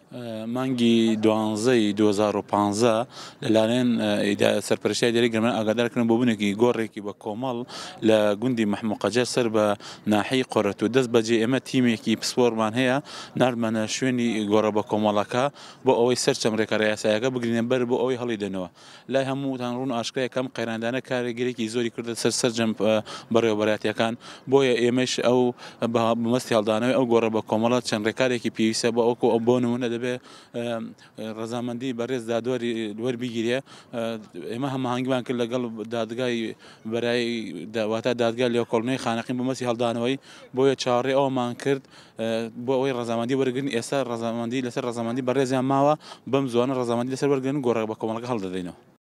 مانگی دوانزەی 2015 لەلایەن سەرپەرشتیای ئیدارەی گەڕمان ئاگادارکردن بۆ بوونێکی گۆڕێکی بە کۆمەڵ لە گوندی مەحموود سەر بە ناحەی قۆرەت و دەست بەجێ ئێمە تیمێکی پسپۆرمان هەیە ناردمانە شوێنی گۆڕە بە کۆمەڵەکە بۆ ئەوەی سەرچەم ڕێکارە یاساییەکە بگرینە بەر بۆ ئەوەی هەڵیدەنەوە لای هەمووتان ڕوون ئاشکرایە کەم قەیراندانە کارێگەرێکی زۆری کردە سەرجەم بەڕێوەبەراتیەکان بۆیە ئێمەش ئەو بەمەستی هەڵدانەوەی ئەو گۆڕە بە کۆمەڵات چەند ڕێکارێکی پێویستە بە ئەوکو ئەو بۆ نمونە دەبێ ڕەزامەندی بەڕێز دادوەری وەربگیرێ ئێمە هەماهەنگیمان کرد لەگەڵ دادگای بەرای واتە دادگای لێکۆڵینەوەی خانەقین بەمەستی هەڵدانەوەی بۆیە چاوەڕێی ئەومان کرد بۆ ئەوەی ڕەزامەندی وەرگرن ئێستا ڕەزامەندی لەسەر ڕەزامەندی بەڕێزیان ماوە بەم زوانە ڕەزامەندی لەسەر وەرگن گۆڕە بە کۆمەڵەکە هەڵدەدەینەوە.